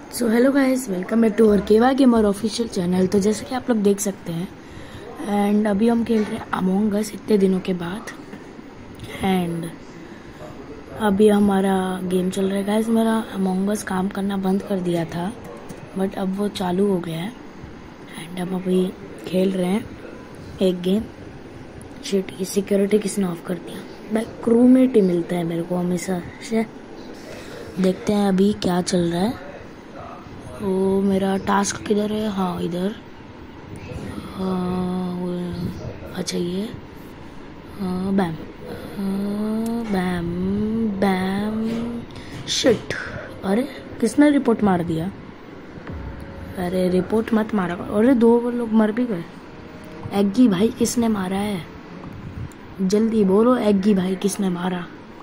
So hello guys, welcome back to our केवा gamer official channel. तो जैसे कि आप लोग देख सकते हैं एंड अभी हम खेल रहे हैं अमोंग अस इतने दिनों के बाद। एंड अभी हमारा गेम चल रहा है गाइस। मेरा अमोंग अस काम करना बंद कर दिया था बट अब वो चालू हो गया है एंड हम अभी खेल रहे हैं एक गेम। शिट, की सिक्योरिटी किसने ऑफ कर दिया भाई। क्रूमेट ही मिलता है मेरे को हमेशा से। देखते हैं अभी क्या चल रहा है। वो मेरा टास्क किधर है? हाँ इधर। अच्छा ये बैम बैम बैम। शिट, अरे किसने रिपोर्ट मार दिया? अरे रिपोर्ट मत मारा। अरे दो लोग मर भी गए। एग्गी भाई किसने मारा है? जल्दी बोलो एग्गी भाई किसने मारा?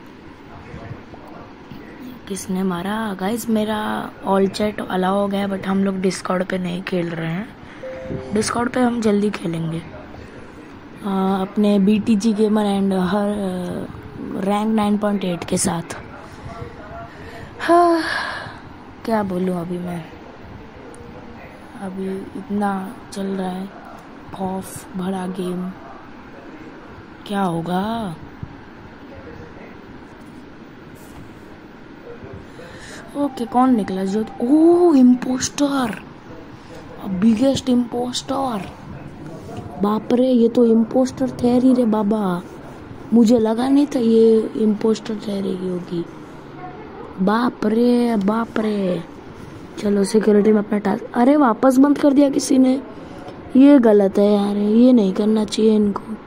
किसने मारा गाइस? मेरा ऑल चैट अलाउ हो गया बट हम लोग डिस्कॉर्ड पे नहीं खेल रहे हैं। डिस्कॉर्ड पे हम जल्दी खेलेंगे अपने BTG गेमर एंड हर रैंक 9.8 के साथ। हाँ, क्या बोलूँ अभी मैं। अभी इतना चल रहा है खौफ भरा गेम, क्या होगा? ओके कौन निकला? जो ओह इम्पोस्टर, बिगेस्ट इम्पोस्टर। बाप रे, ये तो इम्पोस्टर ठहरी रे बाबा। मुझे लगा नहीं था ये इम्पोस्टर ठहरेगी होगी। बाप रे बाप रे। चलो सिक्योरिटी में अपना टास्क। अरे वापस बंद कर दिया किसी ने। ये गलत है यार, ये नहीं करना चाहिए इनको।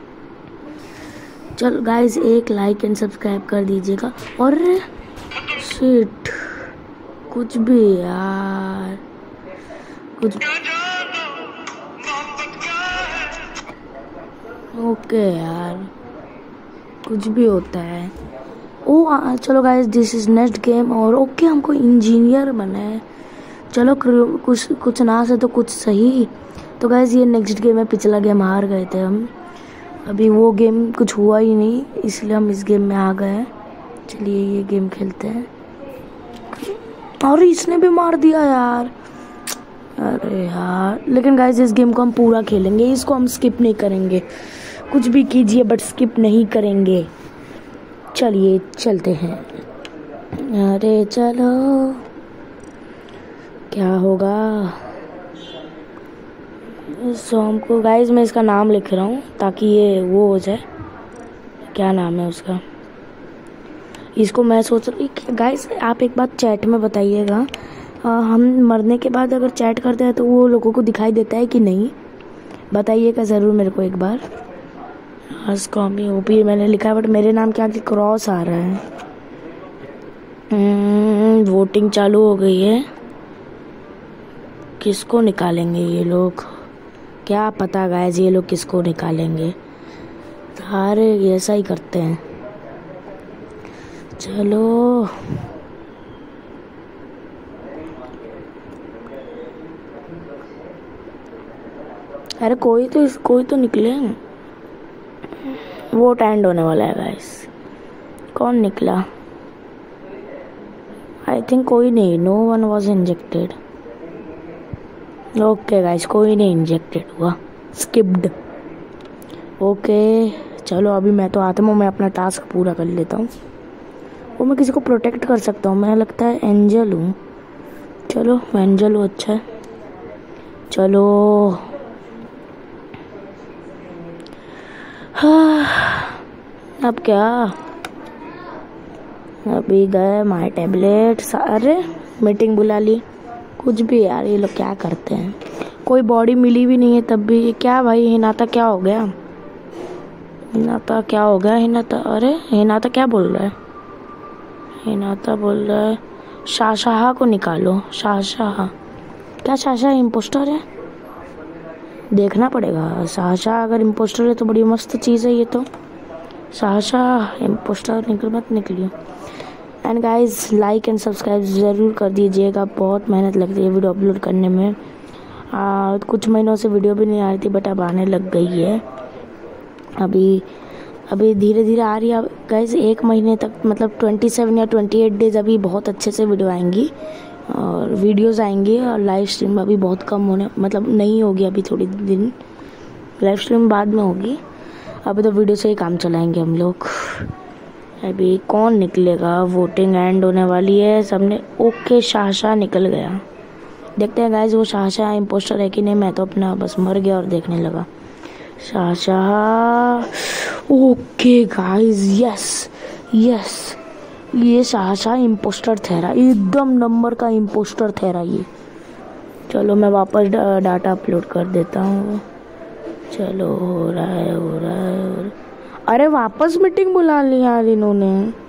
चलो गाइस, एक लाइक एंड सब्सक्राइब कर दीजिएगा। और शिट, कुछ भी यार, कुछ। ओके यार, कुछ भी होता है। ओ चलो guys, this is next game. और ओके हमको इंजीनियर बनना है। चलो कुछ ना से तो कुछ सही। तो गाइस ये नेक्स्ट गेम है। पिछला गेम हार गए थे हम। अभी वो गेम कुछ हुआ ही नहीं, इसलिए हम इस गेम में आ गए। चलिए ये गेम खेलते हैं। और इसने भी मार दिया यार। अरे यार, लेकिन गाइस इस गेम को हम पूरा खेलेंगे, इसको हम स्किप नहीं करेंगे। कुछ भी कीजिए बट स्किप नहीं करेंगे। चलिए चलते हैं। अरे चलो, क्या होगा सोम को? गाइस मैं इसका नाम लिख रहा हूँ ताकि ये वो हो जाए। क्या नाम है उसका? इसको मैं सोच रही। गाइस आप एक बात चैट में बताइएगा, हम मरने के बाद अगर चैट करते हैं तो वो लोगों को दिखाई देता है कि नहीं? बताइएगा ज़रूर मेरे को एक बार। कॉमी ओपी मैंने लिखा है बट मेरे नाम के आगे क्रॉस आ रहा है। वोटिंग चालू हो गई है। किसको निकालेंगे ये लोग? क्या पता गाइस ये लोग किसको निकालेंगे। अरे ऐसा ही करते हैं। चलो अरे कोई तो निकले। वोट एंड होने वाला है गाइस। कौन निकला? आई थिंक कोई नहीं। No one was injected. Okay guys, कोई नहीं इंजेक्टेड हुआ। स्किप्ड। ओके चलो, अभी मैं तो आता हूँ। मैं अपना टास्क पूरा कर लेता हूँ। वो मैं किसी को प्रोटेक्ट कर सकता हूँ। मैं लगता है एंजल हूँ। चलो एंजल हो, अच्छा है। चलो हाँ, अब क्या? अभी गए माय टैबलेट। अरे मीटिंग बुला ली। कुछ भी यार, ये लोग क्या करते हैं। कोई बॉडी मिली भी नहीं है तब भी। क्या भाई हिनाता क्या हो गया? हिनाता क्या हो गया? हिनाता, अरे हिनाता क्या बोल रहा है? हिनाता बोल रहा है शाहशाह को निकालो। शाहशाह? क्या शाहशाह इम्पोस्टर है? देखना पड़ेगा। शाहशाह अगर इम्पोस्टर है तो बड़ी मस्त चीज़ है ये तो। शाहशाह इम्पोस्टर मत निकलियो। And guys like and subscribe ज़रूर कर दीजिएगा। बहुत मेहनत लगती है वीडियो अपलोड करने में। कुछ महीनों से वीडियो भी नहीं आ रही थी बट अब आने लग गई है। अभी धीरे धीरे आ रही है गाइस। एक महीने तक मतलब 27 या 28 डेज अभी बहुत अच्छे से वीडियो आएंगी। और वीडियोस आएंगे और लाइव स्ट्रीम अभी बहुत कम होने मतलब नहीं होगी अभी थोड़ी दिन, लाइव स्ट्रीम बाद में होगी। अभी तो वीडियो से ही काम चलाएंगे हम लोग। अभी कौन निकलेगा, वोटिंग एंड होने वाली है सबने। ओके शाह निकल गया, देखते हैं गाइज वो शाह इम्पोस्टर है कि नहीं। मैं तो अपना बस मर गया और देखने लगा। Shah okay guys, yes yes, ये शाह इम्पोस्टर ठहरा, एकदम नंबर का इम्पोस्टर ठहरा ये। चलो मैं वापस डाटा अपलोड कर देता हूँ। चलो हो रहा है। अरे वापस मीटिंग बुला ली यार इन्होंने,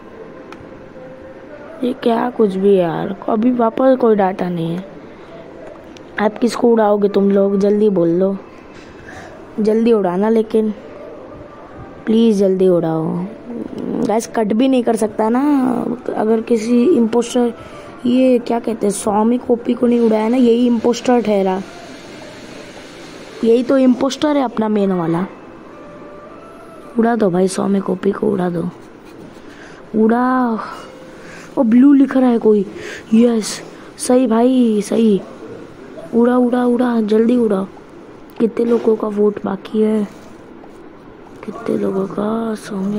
ये क्या कुछ भी यार। अभी वापस कोई डाटा नहीं है। आप किसको उड़ाओगे तुम लोग, जल्दी बोल लो, जल्दी उड़ाना, लेकिन प्लीज़ जल्दी उड़ाओ। गैस कट भी नहीं कर सकता ना अगर किसी इम्पोस्टर, ये क्या कहते हैं, स्वामी कॉपी को नहीं उड़ाया ना, यही इम्पोस्टर ठहरा। यही तो इम्पोस्टर है अपना मेन वाला। उड़ा दो भाई, स्वामी कॉपी को उड़ा दो, उड़ा। ओ ब्लू लिख रहा है कोई, यस सही भाई सही। उड़ा उड़ा उड़ा, जल्दी उड़ा। कितने लोगों का वोट बाकी है, कितने लोगों का। स्वामी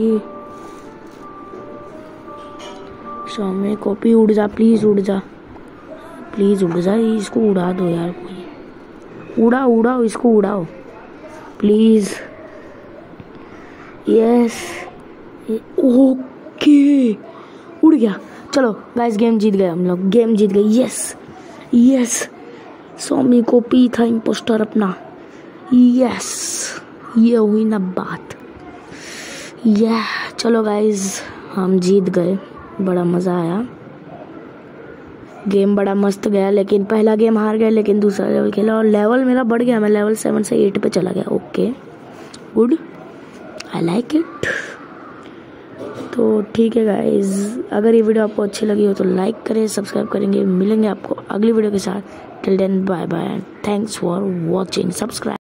कॉपी उड़ जा, प्लीज उड़ जा, प्लीज उड़ जा। इसको उड़ा दो यार कोई, उड़ाओ इसको उड़ाओ प्लीज। यस ओके, उड़ गया। चलो गाइस गेम जीत गए हम लोग, गेम जीत गए। यस यस, स्वामी कॉपी था इम्पोस्टर अपना। यस, ये हुई ना बात। चलो गाइस हम जीत गए, बड़ा मज़ा आया, गेम बड़ा मस्त गया। लेकिन पहला गेम हार गया, लेकिन दूसरा लेवल खेला और लेवल मेरा बढ़ गया। मैं लेवल 7 से 8 पे चला गया। Okay good, I like it. तो ठीक है गाइज, अगर ये वीडियो आपको अच्छी लगी हो तो लाइक करें, सब्सक्राइब करेंगे। मिलेंगे आपको अगली वीडियो के साथ। Till then bye bye, thanks for watching, subscribe.